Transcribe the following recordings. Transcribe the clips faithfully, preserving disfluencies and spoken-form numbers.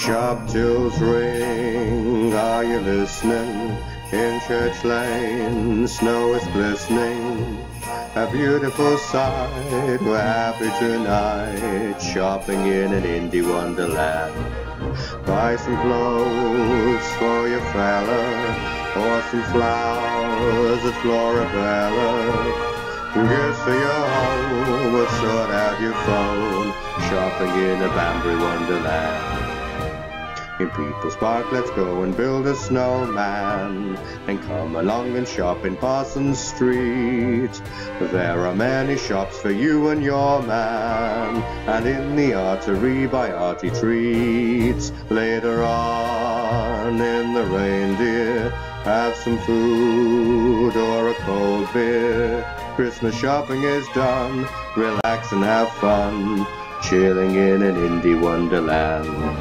Sharp tills ring, are you listening? In Church Lane, snow is glistening. A beautiful sight, we're happy tonight, shopping in an indie wonderland. Buy some clothes for your fella, or some flowers at Florabella. Gifts for your home, or sort out your phone, shopping in a Banbury wonderland. In People's Park, let's go and build a snowman, and come along and shop in Parsons Street. There are many shops for you and your man, and in the artery buy arty treats. Later on in the reindeer, have some food or a cold beer. Christmas shopping is done, relax and have fun, chilling in an indie wonderland.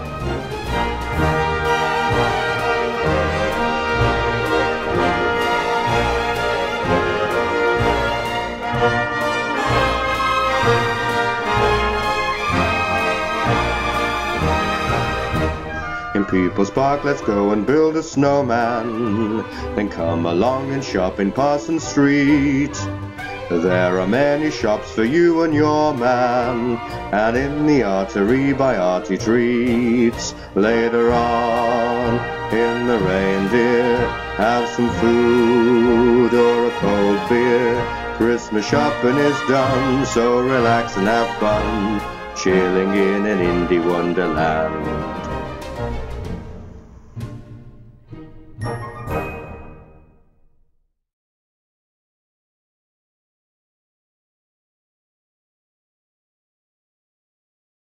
In People's Park, let's go and build a snowman, then come along and shop in Parsons Street. There are many shops for you and your man, and in the artery buy arty treats. Later on in the reindeer, have some food or a cold beer. Christmas shopping is done, so relax and have fun, chilling in an indie wonderland.